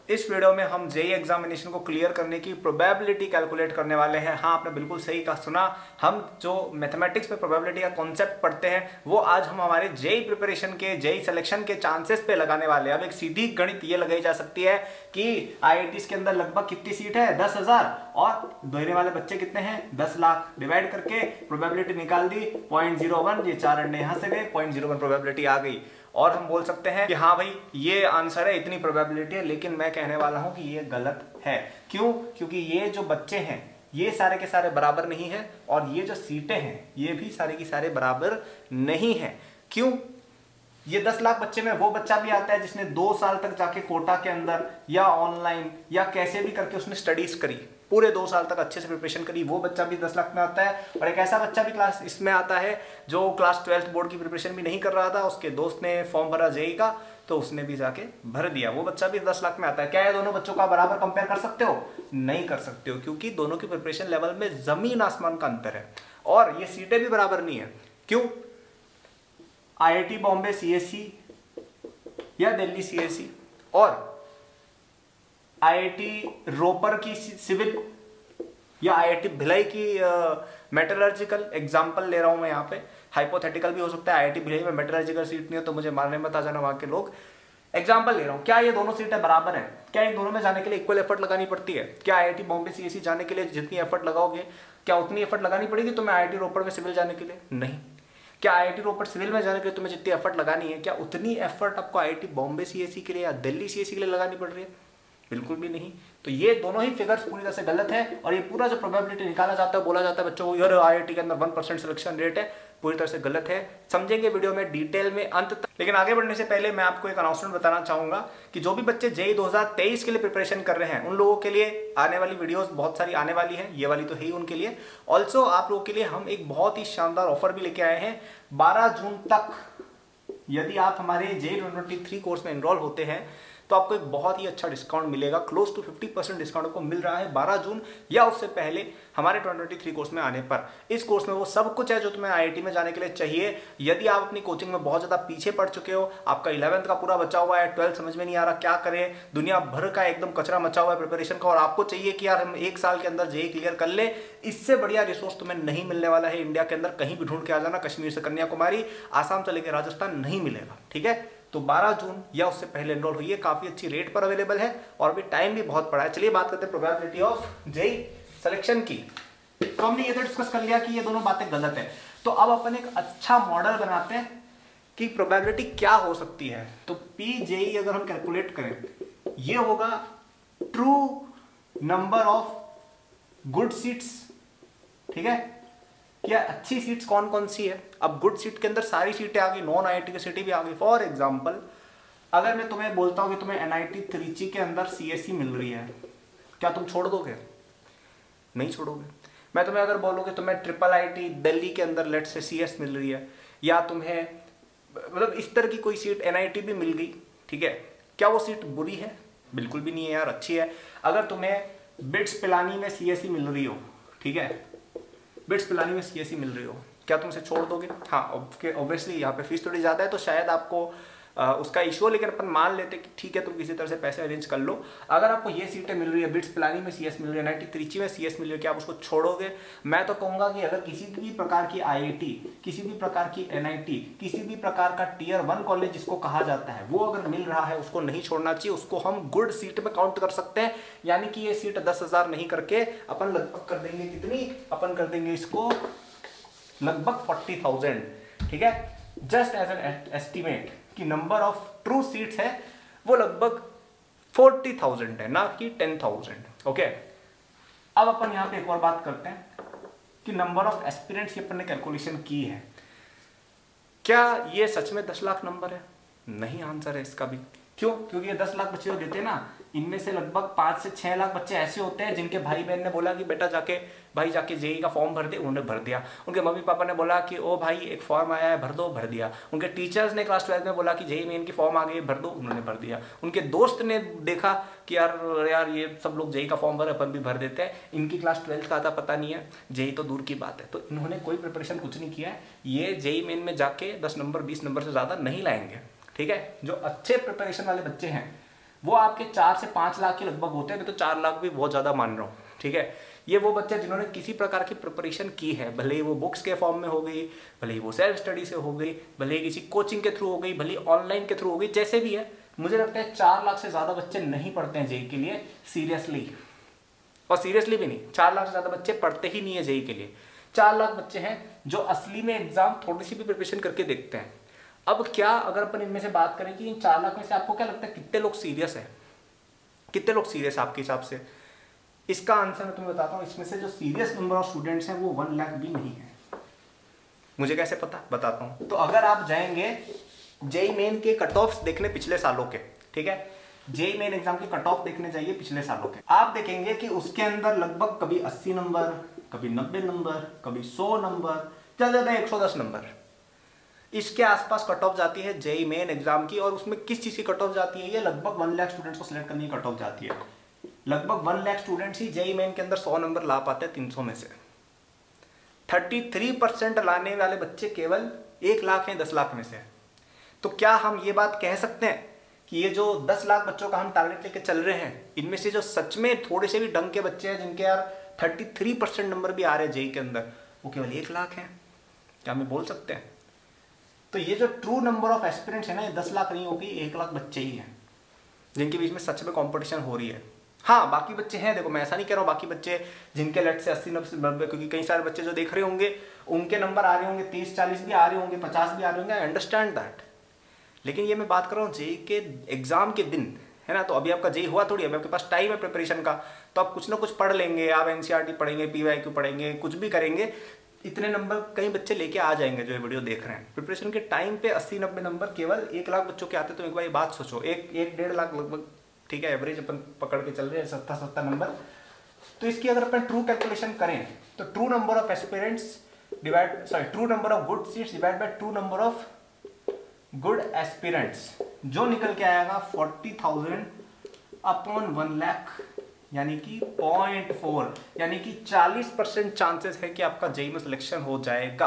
इस वीडियो में हम जेईई एग्जामिनेशन को क्लियर करने की प्रोबेबिलिटी कैलकुलेट करने वाले हैं। हाँ, आपने बिल्कुल सही कहा, सुना। हम जो मैथमेटिक्स में प्रोबेबिलिटी का कॉन्सेप्ट पढ़ते हैं वो आज हम हमारे जेईई प्रिपरेशन के, जेईई सिलेक्शन के चांसेस पे लगाने वाले हैं। अब एक सीधी गणित ये लगाई जा सकती है कि आईआईटीज के अंदर लगभग कितनी सीट है, 10,000, और देने वाले बच्चे कितने हैं, 10 लाख। डिवाइड करके प्रोबेबिलिटी निकाल दी 0.01, ये 4 अंडे यहां से गए, 0.01 प्रोबेबिलिटी आ गई। और हम बोल सकते हैं कि हाँ भाई ये आंसर है, इतनी प्रोबेबिलिटी है। लेकिन मैं कहने वाला हूं कि ये गलत है। क्यों? क्योंकि ये जो बच्चे हैं ये सारे के सारे बराबर नहीं है, और ये जो सीटें हैं ये भी सारे की सारे बराबर नहीं है। क्यों? ये 10 लाख बच्चे में वो बच्चा भी आता है जिसने 2 साल तक जाके कोटा के अंदर या ऑनलाइन या कैसे भी करके उसने स्टडीज करी, पूरे 2 साल तक अच्छे से प्रिपरेशन करी, वो बच्चा भी 10 लाख में आता है। और एक ऐसा बच्चा भी क्लास इसमें आता है जो क्लास 12th बोर्ड की प्रिपरेशन भी नहीं कर रहा था, उसके दोस्त ने फॉर्म भरा जेईई का तो उसने भी जाके भर दिया, वो बच्चा भी 10 लाख में आता है। क्या ये दोनों बच्चों का बराबर कंपेयर कर सकते हो? नहीं कर सकते हो, क्योंकि दोनों की प्रिपरेशन लेवल में जमीन आसमान का अंतर है। और ये सीटें भी बराबर नहीं है। क्यों? आईआईटी बॉम्बे सीएससी या दिल्ली सीएससी और आईआईटी रोपर की सिविल या आईआईटी भिलाई की मेटलर्जिकल, एग्जांपल ले रहा हूं मैं यहाँ पे, हाइपोथेटिकल भी हो सकता है। आईआईटी भिलाई में मेटलर्जिकल सीट नहीं हो तो मुझे मारने मत आ जाना वहां के लोग। एग्जांपल ले रहा हूं। क्या ये दोनों सीटें बराबर हैं? क्या इन दोनों में जाने के लिए इक्वल एफर्ट लगानी पड़ती है? क्या आईआईटी बॉम्बे सीएससी जाने के लिए जितनी एफर्ट लगाओगे क्या उतनी एफर्ट लगानी पड़ेगी तुम्हें आईआईटी रोपड़ में सिविल जाने के लिए? नहीं। क्या आईआईटी रोपड़ सिविल में जाने के लिए तुम्हें जितनी एफर्ट लगानी है क्या उतनी एफर्ट आपको आईआईटी बॉम्बे सीएससी के लिए या दिल्ली सीएससी के लिए लगानी पड़ रही है? बिल्कुल भी नहीं। तो ये दोनों ही फिगर्स पूरी तरह से गलत है। और ये पूरा जो प्रोबेबिलिटी निकाला जाता है, बोला जाता है बच्चों को यार आईआईटी के अंदर 1% सिलेक्शन रेट है, पूरी तरह से गलत है। समझेंगे वीडियो में डिटेल में अंत तक। लेकिन आगे बढ़ने से पहले मैं आपको एक अनाउंसमेंट बताना चाहूंगा कि जो भी बच्चे जेईई 2023 के लिए प्रिपरेशन कर रहे हैं उन लोगों के लिए आने वाली वीडियोस बहुत सारी आने वाली है, ये वाली तो है ही उनके लिए। ऑल्सो आप लोगों के लिए हम एक बहुत ही शानदार ऑफर भी लेके आए हैं। 12 जून तक यदि आप हमारे जेईई 2023 कोर्स में एनरोल होते हैं तो आपको एक बहुत ही अच्छा डिस्काउंट मिलेगा। क्लोज टू 50% डिस्काउंट आपको मिल रहा है 12 जून या उससे पहले हमारे 2023 कोर्स में आने पर। इस कोर्स में वो सब कुछ है जो तुम्हें आईआईटी में जाने के लिए चाहिए। यदि आप अपनी कोचिंग में बहुत ज्यादा पीछे पड़ चुके हो, आपका 11th का पूरा बचा हुआ है, 12th समझ में नहीं आ रहा क्या करें, दुनिया भर का एकदम कचरा मचा हुआ है प्रिपरेशन का, और आपको चाहिए कि यार हम 1 साल के अंदर जेईई क्लियर कर ले, इससे बढ़िया रिसोर्स तुम्हें नहीं मिलने वाला है इंडिया के अंदर। कहीं भी ढूंढ के आ जाना, कश्मीर से कन्याकुमारी, आसाम से लेकर राजस्थान नहीं मिलेगा। ठीक है, तो 12 जून या उससे पहले एनरोल हुई है। काफी अच्छी रेट पर अवेलेबल है और अभी टाइम भी बहुत पड़ा है। चलिए बात करते हैं प्रोबेबिलिटी ऑफ जेईई सिलेक्शन की। तो हमने ये तो डिस्कस कर लिया कि ये दोनों बातें गलत है। तो अब अपन एक अच्छा मॉडल बनाते हैं कि प्रोबेबिलिटी क्या हो सकती है। तो पी जेईई अगर हम कैलकुलेट करें, ये होगा true number of good seats. ठीक है, क्या अच्छी सीट्स कौन कौन सी है? अब गुड सीट के अंदर सारी सीटें आ गई, नॉन आईआईटी की सीटें भी आ गई। फॉर एग्जांपल अगर मैं तुम्हें बोलता हूं कि तुम्हें एनआईटी त्रिची के अंदर सीएससी मिल रही है, क्या तुम छोड़ दोगे? नहीं छोड़ोगे। मैं तुम्हें अगर बोलूं कि तुम्हें ट्रिपल आईटी दिल्ली के अंदर लेट से सीएस मिल रही है, या तुम्हें मतलब इस तरह की कोई सीट एनआईटी भी मिल गई, ठीक है, क्या वो सीट बुरी है? बिल्कुल भी नहीं है यार, अच्छी है। अगर तुम्हें बिट्स पिलानी में सीएससी मिल रही हो, ठीक है, बिट्स पिलानी में सीएससी मिल रही हो, क्या तुम इसे छोड़ दोगे? हाँ, ऑब्वियसली यहाँ पे फीस थोड़ी ज्यादा है तो शायद आपको उसका इशू हो, लेकिन अपन मान लेते कि ठीक है तुम किसी तरह से पैसे अरेंज कर लो। अगर आपको ये सीटें मिल रही है, बिट्स पिलानी में सीएस मिल रही है, एनआईटी त्रिची में सीएस मिल रही है, क्या आप उसको छोड़ोगे? मैं तो कहूंगा कि अगर किसी भी प्रकार की आईआईटी, किसी भी प्रकार की एनआईटी, किसी भी प्रकार का टियर 1 कॉलेज जिसको कहा जाता है, वो अगर मिल रहा है उसको नहीं छोड़ना चाहिए। उसको हम गुड सीट में काउंट कर सकते हैं। यानी कि ये सीट 10,000 नहीं करके अपन लगभग कर देंगे कितनी, अपन कर देंगे इसको लगभग 40,000। ठीक है, जस्ट एज एन एस्टिमेट कि नंबर ऑफ ट्रू सीट्स है वो लगभग 40,000 है, ना कि 10,000। ओके, अब अपन यहां पे एक और बात करते हैं कि नंबर ऑफ एस्पिरेंट्स की अपन ने कैलकुलेशन की है। क्या ये सच में 10 लाख नंबर है? नहीं, आंसर है इसका भी। क्यों? क्योंकि ये 10 लाख बच्चे जो देते हैं ना, इनमें से लगभग 5 से 6 लाख बच्चे ऐसे होते हैं जिनके भाई बहन ने बोला कि बेटा जाके जेईई का फॉर्म भर दे, उन्होंने भर दिया। उनके मम्मी पापा ने बोला कि ओ भाई एक फॉर्म आया है भर दो, भर दिया। उनके टीचर्स ने क्लास 12 में बोला कि जेईई मेन की फॉर्म आ गई भर दो, उन्होंने भर दिया। उनके दोस्त ने देखा कि यार ये सब लोग जेईई का फॉर्म भर, अपन भी भर देते हैं। इनकी क्लास 12 का आता पता नहीं है, जेईई तो दूर की बात है। तो इन्होंने कोई प्रिपरेशन कुछ नहीं किया है, ये जेईई मेन में जाके 10 नंबर 20 नंबर से ज्यादा नहीं लाएंगे। ठीक है, जो अच्छे प्रिपरेशन वाले बच्चे हैं वो आपके 4 से 5 लाख के लगभग होते हैं, मैं तो 4 लाख भी बहुत ज़्यादा मान रहा हूँ, ठीक है। ये वो बच्चे जिन्होंने किसी प्रकार की प्रिपरेशन की है, भले ही वो बुक्स के फॉर्म में हो गई, भले ही वो सेल्फ स्टडी से हो गई, भले ही किसी कोचिंग के थ्रू हो गई, भले ही ऑनलाइन के थ्रू हो गई, जैसे भी है, मुझे लगता है 4 लाख से ज़्यादा बच्चे नहीं पढ़ते हैं जेई के लिए सीरियसली, और सीरियसली भी नहीं, 4 लाख से ज़्यादा बच्चे पढ़ते ही नहीं है जेई के लिए। 4 लाख बच्चे हैं जो असली में एग्जाम थोड़ी सी भी प्रिपरेशन करके देखते हैं। अब क्या अगर अपन इनमें से बात करें कि इन 4 लाख में से आपको क्या लगता है कितने लोग सीरियस है, कितने लोग सीरियस आपके हिसाब से? इसका आंसर मैं तुम्हें बताता हूँ, इसमें से जो सीरियस नंबर ऑफ स्टूडेंट्स हैं वो 1 लाख भी नहीं है। मुझे कैसे पता, बताता हूँ। तो अगर आप जाएंगे जेई मेन के कट ऑफ्स देखने पिछले सालों के, ठीक है, जेई मेन एग्जाम के कट ऑफ देखने जाइए पिछले सालों के, आप देखेंगे कि उसके अंदर लगभग कभी 80 नंबर, कभी 90 नंबर, कभी 100 नंबर, ज्यादा ज्यादा 110 नंबर, इसके आसपास कट ऑफ जाती है जेई मेन एग्जाम की। और उसमें किस चीज की कट ऑफ जाती है? ये लगभग 1 लाख स्टूडेंट्स को सिलेक्ट करने की कट ऑफ जाती है। लगभग 1 लाख स्टूडेंट्स ही जेई मेन के अंदर 100 नंबर ला पाते हैं 300 में से। 33% लाने वाले बच्चे केवल 1 लाख हैं 10 लाख में से। तो क्या हम ये बात कह सकते हैं कि ये जो 10 लाख बच्चों का हम टारगेट लेके चल रहे हैं, इनमें से जो सच में थोड़े से भी ढंग के बच्चे हैं, जिनके यार 33% नंबर भी आ रहे हैं जेई के अंदर, वो केवल 1 लाख हैं? क्या हमें बोल सकते हैं? तो ये जो ट्रू नंबर ऑफ एस्पिरेंट्स है ना, ये 10 लाख नहीं होगी, 1 लाख बच्चे ही हैं जिनके बीच में सच में कंपटीशन हो रही है। हाँ, बाकी बच्चे हैं, देखो मैं ऐसा नहीं कह रहा हूँ, बाकी बच्चे जिनके लेट से 80-90, क्योंकि कई सारे बच्चे जो देख रहे होंगे उनके नंबर आ रहे होंगे 30-40 भी आ रहे होंगे, 50 भी आ रहे होंगे, आई अंडरस्टैंड दैट। लेकिन ये मैं बात कर रहा हूँ जेई के एग्जाम के दिन, है ना। तो अभी आपका जेई हुआ थोड़ी, अभी आपके पास टाइम है प्रिपरेशन का, तो आप कुछ ना कुछ पढ़ लेंगे, आप एनसीईआरटी पढ़ेंगे, पीवाईक्यू पढ़ेंगे, कुछ भी करेंगे, इतने नंबर कई बच्चे लेके आ जाएंगे जो ये वीडियो देख रहे हैं। प्रिपरेशन के टाइम पे 80-90 नंबर केवल 1 लाख बच्चों के आते, तो एक बार ये बात सोचो, 1-1.5 लाख लगभग, ठीक है, एवरेज अपन पकड़ के चल रहे हैं, 70 नंबर। तो इसकी अगर अपन ट्रू कैलकुलेशन करें तो true number of aspirants true number of good seats divide by true number of good aspirants, जो निकल के आएगा 40,000 अपॉन 1 लाख, यानी कि 0.4, यानी कि 40% चांसेस है कि आपका जेई में सिलेक्शन हो जाएगा।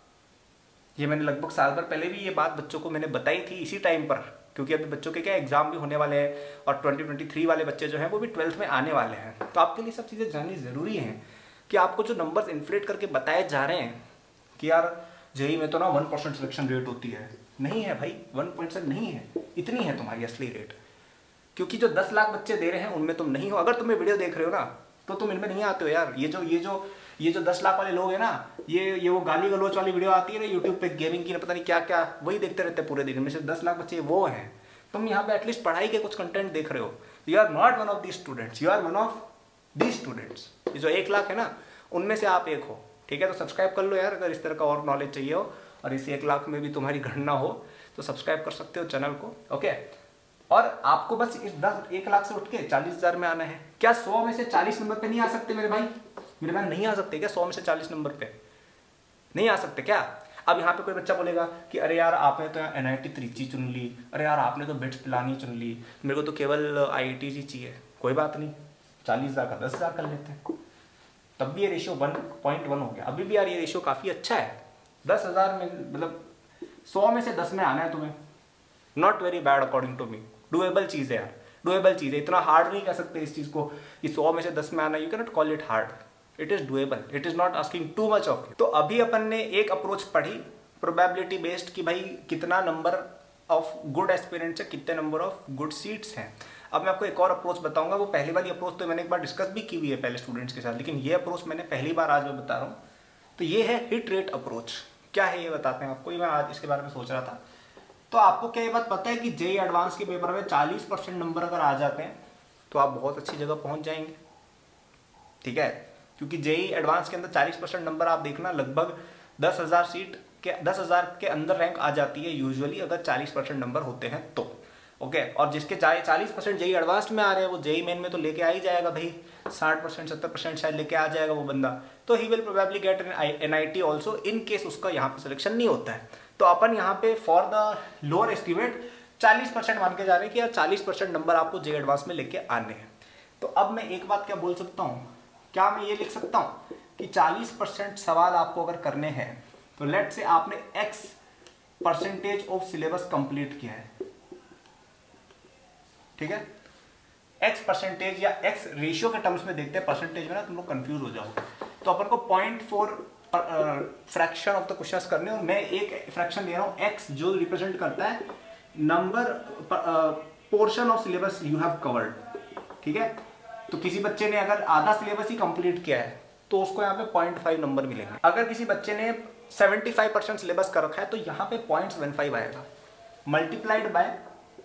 ये मैंने लगभग साल भर पहले भी ये बात बच्चों को मैंने बताई थी इसी टाइम पर, क्योंकि अभी बच्चों के क्या एग्जाम भी होने वाले हैं, और 2023 वाले बच्चे जो हैं वो भी 12th में आने वाले हैं। तो आपके लिए सब चीज़ें जाननी ज़रूरी हैं कि आपको जो नंबर्स इन्फ्लेट करके बताए जा रहे हैं कि यार जेई में तो ना 1% सिलेक्शन रेट होती है, नहीं है भाई, 1% नहीं है, इतनी है तुम्हारी असली रेट। क्योंकि जो 10 लाख बच्चे दे रहे हैं उनमें तुम नहीं हो। अगर तुम ये वीडियो देख रहे हो ना तो तुम इनमें नहीं आते हो यार। ये जो 10 लाख वाले लोग हैं ना, ये वो गाली गलोच वाली वीडियो आती है ना यूट्यूब पे, गेमिंग की ना पता नहीं क्या क्या, वही देखते रहते हैं पूरे दिन। में से 10 लाख बच्चे वो हैं। तुम यहाँ पे एटलीस्ट पढ़ाई के कुछ कंटेंट देख रहे हो। You are not one of the students, you are one of the students. ये जो 1 लाख है ना, उनमें से आप एक हो, ठीक है। तो सब्सक्राइब कर लो यार, अगर इस तरह का और नॉलेज चाहिए हो और इस 1 लाख में भी तुम्हारी गणना हो तो सब्सक्राइब कर सकते हो चैनल को, ओके। और आपको बस इस 1 लाख से उठ के 40,000 में आना है। क्या 100 में से 40 नंबर पे नहीं आ सकते मेरे भाई? मेरे भाई नहीं आ सकते क्या 100 में से 40 नंबर पे? नहीं आ सकते क्या? अब यहाँ पे कोई बच्चा बोलेगा कि अरे यार आपने तो NIT त्रिची चुन ली, अरे यार आपने तो बिट्स पिलानी चुन ली, मेरे को तो केवल IIT ही चाहिए। कोई बात नहीं, 40,000 का 10,000 कर लेते हैं, तब भी ये रेशियो 1.1 हो गया। अभी भी यार ये रेशियो काफ़ी अच्छा है। 10,000 में मतलब 100 में से 10 में आना है तुम्हें, not very bad according to me. Doable चीज़ है यार, डुएबल चीज़ है। इतना हार्ड नहीं कह सकते इस चीज़ को कि 100 में से 10 में आना, you can not call it hard, it is doable, it is not asking too much of you. तो अभी अपन ने एक अप्रोच पढ़ी प्रोबेबिलिटी बेस्ड कि भाई कितना नंबर ऑफ गुड एस्पिरेंट्स है, कितने नंबर ऑफ गुड सीट्स हैं। अब मैं आपको एक और अप्रोच बताऊंगा। वो पहली वाली अप्रोच तो मैंने एक बार डिस्कस भी की हुई है पहले स्टूडेंट्स के साथ, लेकिन ये अप्रोच मैंने पहली बार आज मैं बता रहा हूँ। तो ये है हिट रेट अप्रोच। क्या है ये बताते हैं आपको, ये मैं आज इसके बारे में सोच रहा था। तो आपको क्या ये बात पता है कि जेई एडवांस के पेपर में 40% नंबर अगर आ जाते हैं तो आप बहुत अच्छी जगह पहुंच जाएंगे, ठीक है। क्योंकि जेई एडवांस के अंदर 40% नंबर आप देखना, लगभग 10,000 के अंदर रैंक आ जाती है यूजुअली, अगर 40% नंबर होते हैं तो, ओके। और जिसके 40% जेई एडवांस में आ रहे हैं वो जेई मेन में तो लेके आ ही जाएगा भाई, 60% 70% शायद लेके आ जाएगा वो बंदा। तो he will probably get NIT also in case उसका यहाँ पे सिलेक्शन नहीं होता है। तो अपन यहाँ पे फॉर द लोअर एस्टिमेट 40% मान के जा रहे हैं कि यार 40% नंबर आपको जेई एडवांस में लेके आने हैं। तो अब मैं एक बात क्या बोल सकता हूँ, क्या मैं ये लिख सकता हूँ कि 40% सवाल आपको अगर करने हैं तो लेट से आपने X% ऑफ सिलेबस कंप्लीट किया है, ठीक है। एक्स परसेंटेज या एक्स रेशियो के टर्म्स में देखते हैं, परसेंटेज में ना तुम लोग कंफ्यूज हो जाओगे। तो अपन को 0.4 फ्रैक्शन ऑफ द क्वेश्चंस करने, और मैं एक फ्रैक्शन दे रहा हूँ एक्स जो रिप्रेजेंट करता है number portion of syllabus you have covered, ठीक है। तो किसी बच्चे ने अगर आधा सिलेबस ही कंप्लीट किया है तो उसको यहाँ पे 0.5 नंबर मिलेंगे। अगर किसी बच्चे ने 75% सिलेबस कर रखा है तो यहाँ पे 0.75 आएगा, मल्टीप्लाइड बाय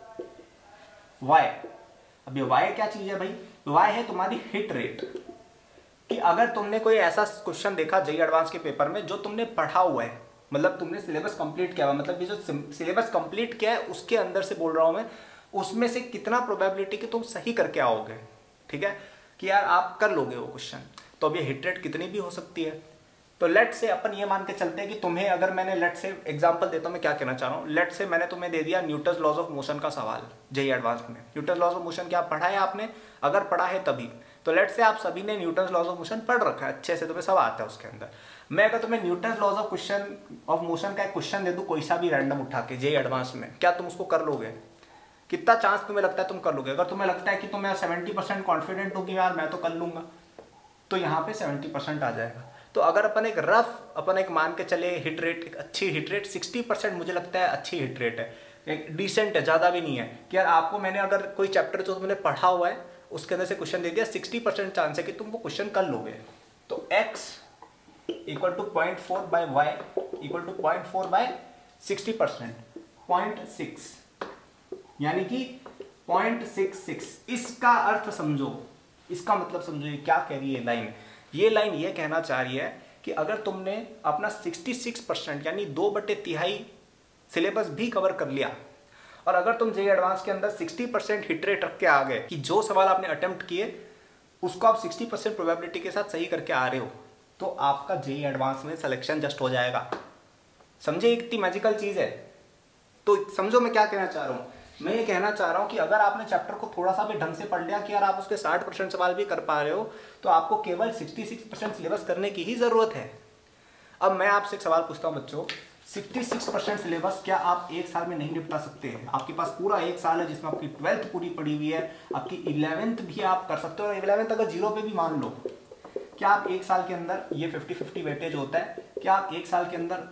y। अब ये y क्या चीज है भाई? y है तुम्हारी हिट रेट, कि अगर तुमने कोई ऐसा क्वेश्चन देखा जेईई एडवांस के पेपर में जो तुमने पढ़ा हुआ है, मतलब तुमने सिलेबस कंप्लीट किया हुआ, मतलब ये जो सिलेबस कंप्लीट किया है उसके अंदर से बोल रहा हूं मैं, उसमें से कितना प्रोबेबिलिटी कि तुम सही करके आओगे, ठीक है, कि यार आप कर लोगे वो क्वेश्चन। तो अब ये हिट रेट कितनी भी हो सकती है। तो लेट से अपन ये मान के चलते हैं कि तुम्हें, अगर मैंने लेट से एग्जांपल देता हूं मैं क्या कहना चाह रहा हूं, लेट से मैंने तुम्हें दे दिया न्यूटन्स लॉज ऑफ मोशन का सवाल जेईई एडवांस में। न्यूटन्स लॉज ऑफ मोशन क्या पढ़ा है आपने? अगर पढ़ा है तभी तो लेट से आप सभी ने न्यूटन्स लॉज ऑफ मोशन पढ़ रखा है अच्छे से, तुम्हें सब आता है उसके अंदर। मैं अगर तुम्हें न्यूटन्स लॉज ऑफ मोशन का एक क्वेश्चन दे दूं कोई सा भी रैंडम उठा के जेईई एडवांस में, क्या तुम उसको कर लोगे? कितना चांस तुम्हें लगता है तुम कर लोगे? अगर तुम्हें लगता है कि तुम 70% कॉन्फिडेंट हो कि यार मैं तो कर लूंगा, तो यहाँ पे 70% आ जाएगा। तो अगर अपन एक मान के चले हिट रेट, एक अच्छी हिट रेट 60% मुझे लगता है अच्छी हिट रेट है, एक डिसेंट है, ज़्यादा भी नहीं है कि यार आपको मैंने अगर कोई चैप्टर जो तुमने पढ़ा हुआ है उसके अंदर से क्वेश्चन दे दिया, 60% चांस है कि तुम वो क्वेश्चन कर लोगे। तो x equal to 0.4 by y equal to 0.4 by 60%, 0.6 यानी कि 0.66। इसका अर्थ समझो, इसका मतलब समझो ये क्या कह रही है लाइन। ये लाइन ये कहना चाह रही है कि अगर तुमने अपना 66% यानी 2/3 सिलेबस भी कवर कर लिया, और अगर तुम जेईई एडवांस के अंदर 60% हिट रेट रख के आ गए कि जो सवाल आपने अटेम्प्ट किए उसको आप 60% प्रोबेबिलिटी के साथ सही करके आ रहे हो, तो आपका जेईई एडवांस में सिलेक्शन जस्ट हो जाएगा। समझे कितनी मैजिकल चीज है। तो समझो मैं क्या कहना चाह रहा हूँ। मैं ये कहना चाह रहा हूँ कि अगर आपने चैप्टर को थोड़ा सा भी ढंग से पढ़ लिया कि यार आप उसके 60% सवाल भी कर पा रहे हो, तो आपको केवल 66% सिलेबस करने की ही जरूरत है। अब मैं आपसे एक सवाल पूछता हूँ बच्चों, 66% सिलेबस क्या आप एक साल में नहीं निपटा सकते हैं? आपके पास पूरा एक साल है जिसमें आपकी 12th पूरी पड़ी हुई है, आपकी 11th भी आप कर सकते हो, और 11th अगर 0 पे भी मान लो, क्या आप एक साल के अंदर, ये 50-50 वेटेज होता है, क्या आप एक साल के अंदर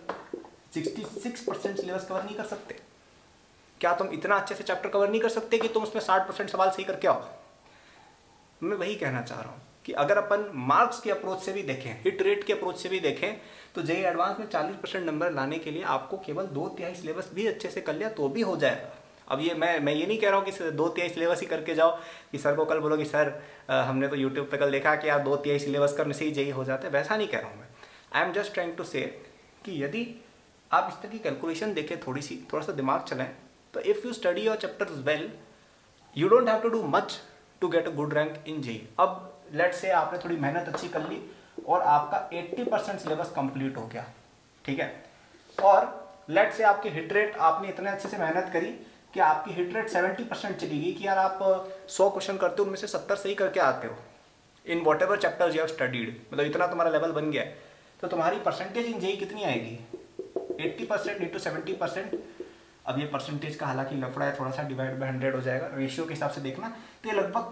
66% सिलेबस कवर नहीं कर सकते? क्या तुम इतना अच्छे से चैप्टर कवर नहीं कर सकते कि तुम उसमें 60% सवाल सही करके आओ? मैं वही कहना चाह रहा हूँ कि अगर अपन मार्क्स के अप्रोच से भी देखें, हिट रेट के अप्रोच से भी देखें, तो जेईई एडवांस में 40% नंबर लाने के लिए आपको केवल 2/3 सिलेबस भी अच्छे से कर लिया तो भी हो जाएगा। अब ये मैं ये नहीं कह रहा हूँ कि 2/3 सिलेबस ही करके जाओ, कि सर को कल बोलो कि सर हमने तो यूट्यूब पे कल देखा कि यार 2/3 सिलेबस करने से ही जेईई हो जाता है, वैसा नहीं कह रहा हूँ मैं। I am just trying to say कि यदि आप इस तरह की कैलकुलेशन देखें, थोड़ा सा दिमाग चलाएं, तो if you study your chapters well, you don't have to do much to get a good rank in JEE. अब लेट से आपने थोड़ी मेहनत अच्छी कर ली और आपका 80% सिलेबस कंप्लीट हो गया, ठीक है, और लेट से आपकी हिट रेट, आपने इतने अच्छे से मेहनत करी कि आपकी हिट रेट 70% चली गई, कि यार आप 100 क्वेश्चन करते हो उनमें से 70 सही करके आते हो in whatever chapters you have studied, मतलब इतना तुम्हारा लेवल बन गया है, तो तुम्हारी परसेंटेज इन जेईई कितनी आएगी? 80% इंटू 70%। अब ये परसेंटेज का हालांकि लफड़ा है, थोड़ा सा डिवाइड बाय 100 हो जाएगा, रेशियो के हिसाब से देखना, तो ये लगभग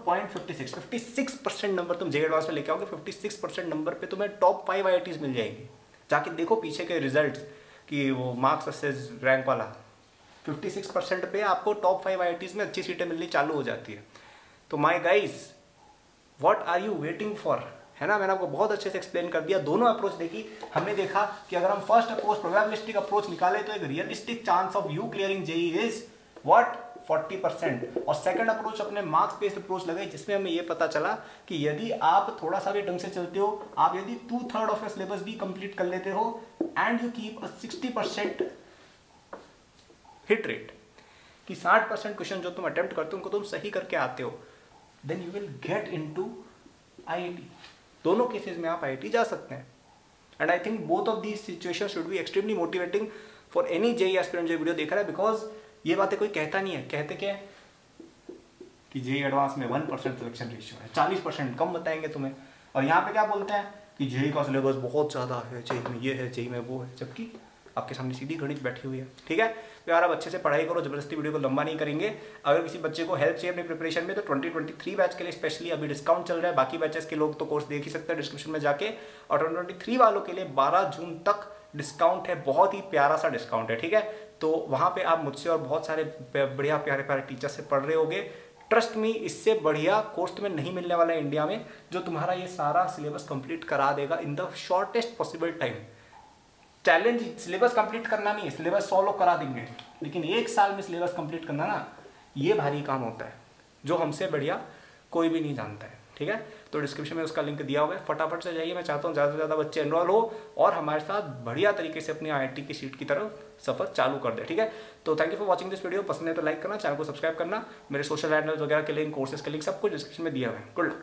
56% नंबर तुम जेईई एडवांस में लेके आओगे। 56% नंबर पे तुम्हें टॉप 5 IITs मिल जाएंगी। जाके देखो पीछे के रिजल्ट्स कि वो मार्क्स वर्सेस रैंक वाला, 56% पे आपको टॉप 5 IITs में अच्छी सीटें मिलनी चालू हो जाती है। तो my guys, what are you waiting for, है ना। मैंने आपको बहुत अच्छे से एक्सप्लेन कर दिया, दोनों अप्रोच देखी। हमने देखा कि अगर हम फर्स्ट अप्रोच प्रोबेबिलिस्टिक अप्रोच निकाले तो एक realistic chance of you clearing JEE is what 40%, और सेकंड अप्रोच अपने मार्क्स बेस्ड अप्रोच लगाई जिसमें हमें ये पता चला कि यदि आप थोड़ा सा भी ढंग से चलते हो, आप यदि 2/3 ऑफ सिलेबस भी कंप्लीट कर लेते हो and you keep a 60% hit rate, कि 60% क्वेश्चन जो तुम अटेम्प्ट करते हो उनको तुम सही करके आते हो, then you will get into IIT। दोनों केसेस में आप IIT जा सकते हैं। And I think both of these situation should be extremely motivating for any JEE aspirant जो वीडियो देख रहा है, बिकॉज ये बातें कोई कहता नहीं है। कहते क्या है कि जेईई एडवांस में 1% सिलेक्शन रेशियो है, 40% कम बताएंगे तुम्हें, और यहाँ पे क्या बोलते हैं कि जेईई का सिलेबस बहुत ज़्यादा है, जेईई में ये है, जेईई में वो है, जबकि आपके सामने सीधी गणित बैठी हुई है, ठीक है। तो यार अब अच्छे से पढ़ाई करो, जबरदस्ती वीडियो को लंबा नहीं करेंगे। अगर किसी बच्चे को हेल्प चाहिए अपनी प्रिपरेशन में तो 2023 बैच के लिए स्पेशली अभी डिस्काउंट चल रहा है। बाकी बैचेस के लोग तो कोर्स देख ही सकते हैं डिस्क्रिप्शन में जाके, और 2023 वालों के लिए 12 जून तक डिस्काउंट है, बहुत ही प्यारा सा डिस्काउंट है, ठीक है। तो वहाँ पे आप मुझसे और बहुत सारे बढ़िया प्यारे प्यारे टीचर से पढ़ रहे होगे। ट्रस्ट मी, इससे बढ़िया कोर्स तुम्हें नहीं मिलने वाला है इंडिया में, जो तुम्हारा ये सारा सिलेबस कंप्लीट करा देगा in the shortest possible time. Challenge syllabus complete करना नहीं है, सिलेबस 100 लोग करा देंगे, लेकिन 1 साल में सिलेबस कंप्लीट करना ना, ये भारी काम होता है, जो हमसे बढ़िया कोई भी नहीं जानता है, ठीक है। तो डिस्क्रिप्शन में उसका लिंक दिया हुआ है, फटाफट से जाइए। मैं चाहता हूँ ज़्यादा से ज़्यादा बच्चे एनरोल हो और हमारे साथ बढ़िया तरीके से अपनी IIT की सीट की तरफ सफर चालू कर दे, ठीक है। तो thank you for watching this video. पसंद है तो लाइक करना, चैनल को सब्सक्राइब करना। मेरे सोशल हैंडल्स वगैरह के लिंक, कोर्सेज के लिंक सब कुछ डिस्क्रिप्शन में दिया हुआ है। Good luck.